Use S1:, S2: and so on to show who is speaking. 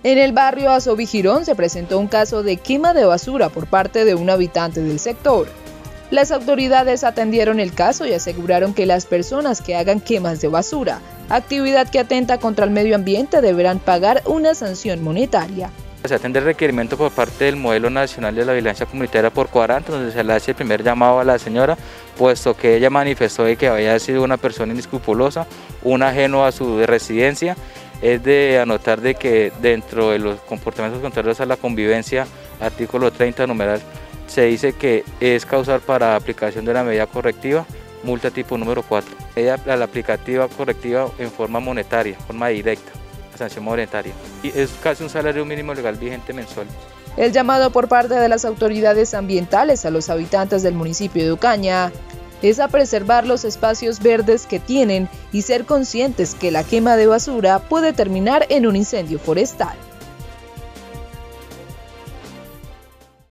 S1: En el barrio Azoví Girón se presentó un caso de quema de basura por parte de un habitante del sector. Las autoridades atendieron el caso y aseguraron que las personas que hagan quemas de basura, actividad que atenta contra el medio ambiente, deberán pagar una sanción monetaria.
S2: Se atiende el requerimiento por parte del Modelo Nacional de la Vigilancia Comunitaria por cuadrante, donde se le hace el primer llamado a la señora, puesto que ella manifestó de que había sido una persona inescrupulosa, un ajeno a su residencia. Es de anotar de que dentro de los comportamientos contrarios a la convivencia, artículo 30 numeral, se dice que es causal para aplicación de la medida correctiva, multa tipo número 4. La aplicativa correctiva en forma monetaria, forma directa, sanción monetaria. Y es casi un salario mínimo legal vigente mensual.
S1: El llamado por parte de las autoridades ambientales a los habitantes del municipio de Ocaña es a preservar los espacios verdes que tienen y ser conscientes que la quema de basura puede terminar en un incendio forestal.